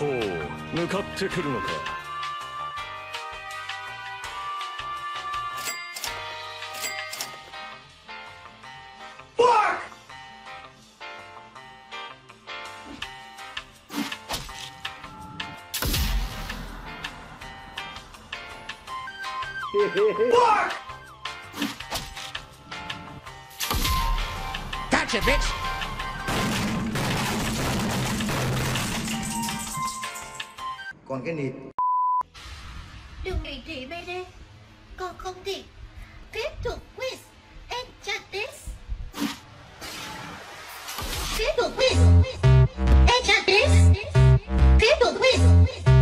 ほう、向かってくるのか。 Gotcha, bitch! Còn cái nịt. Đừng nghỉ trì BD. Còn không thì tiếp tục quiz Enchantress. Tiếp tục quiz Enchantress. Tiếp tục quiz